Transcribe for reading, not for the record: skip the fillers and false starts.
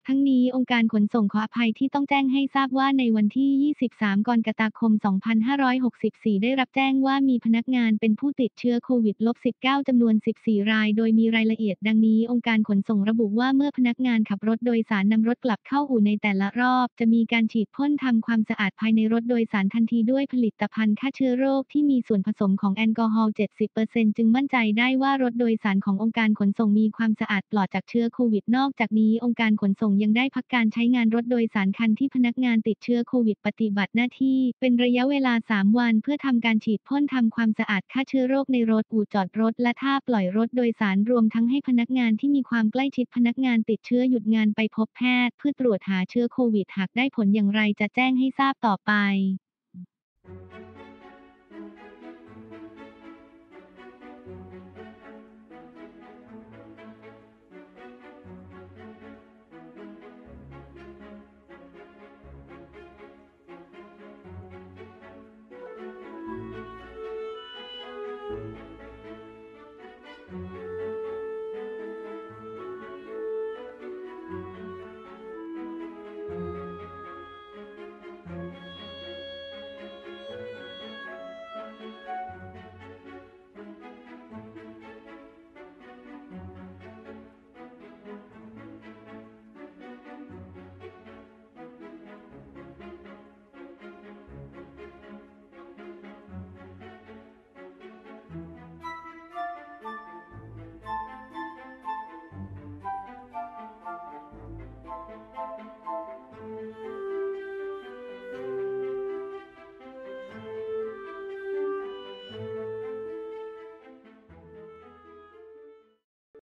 ทั้งนี้องค์การขนส่งขออภัยที่ต้องแจ้งให้ทราบว่าในวันที่ 23 กรกฎาคม 2564 ได้รับแจ้งว่ามีพนักงานเป็นผู้ติดเชื้อโควิด -19 จำนวน 14 ราย โดยมีรายละเอียดดังนี้องค์การขนส่งระบุว่าเมื่อพนักงานขับรถโดยสารนำรถกลับเข้าอู่ในแต่ละรอบจะมีการฉีดพ่นทำความสะอาดภายในรถโดยสารทันทีด้วยผลิตภัณฑ์ฆ่าเชื้อโรคที่มีส่วนผสมของแอลกอฮอล์ 70% จึงมั่นใจได้ว่ารถโดยสารขององค์การขนส่งมีความสะอาดปลอดจากเชื้อโควิดนอกจากนี้องค์การขนส่งยังได้พักการใช้งานรถโดยสารคันที่พนักงานติดเชื้อโควิดปฏิบัติหน้าที่เป็นระยะเวลา 3 วันเพื่อทำการฉีดพ่นทำความสะอาดฆ่าเชื้อโรคในรถอู่จอดรถและท่าปล่อยรถโดยสารรวมทั้งให้พนักงานที่มีความใกล้ชิดพนักงานติดเชื้อหยุดงานไปพบแพทย์เพื่อตรวจหาเชื้อโควิดหากได้ผลอย่างไรจะแจ้งให้ทราบต่อไป